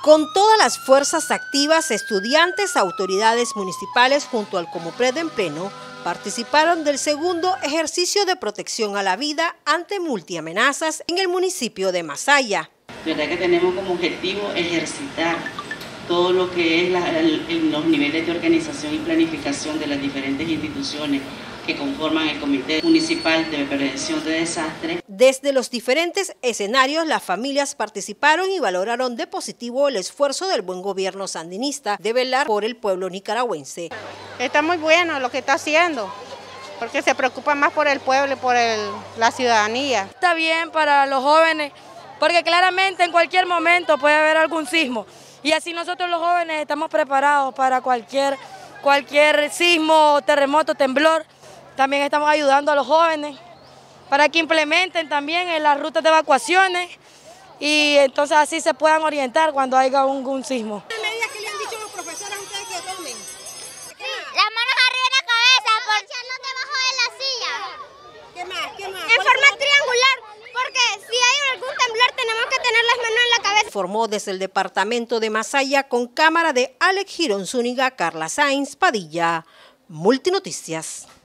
Con todas las fuerzas activas, estudiantes, autoridades municipales junto al Comupred en pleno participaron del segundo ejercicio de protección a la vida ante multiamenazas en el municipio de Masaya. ¿Verdad que tenemos como objetivo ejercitar todo lo que es los niveles de organización y planificación de las diferentes instituciones que conforman el Comité Municipal de Prevención de Desastres? Desde los diferentes escenarios, las familias participaron y valoraron de positivo el esfuerzo del buen gobierno sandinista de velar por el pueblo nicaragüense. Está muy bueno lo que está haciendo, porque se preocupa más por el pueblo y por la ciudadanía. Está bien para los jóvenes, porque claramente en cualquier momento puede haber algún sismo. Y así nosotros los jóvenes estamos preparados para cualquier sismo, terremoto, temblor. También estamos ayudando a los jóvenes para que implementen también en las rutas de evacuaciones y entonces así se puedan orientar cuando haya un sismo. ¿Qué medidas que le han dicho los profesores a ustedes que tomen? Las manos arriba de la cabeza, echando debajo de la silla. ¿Qué más? ¿Qué más? En forma triangular, porque si hay algún temblor tenemos que tener las manos en la cabeza. Informó desde el departamento de Masaya con cámara de Alex Girón Zúñiga, Carla Sainz Padilla, Multinoticias.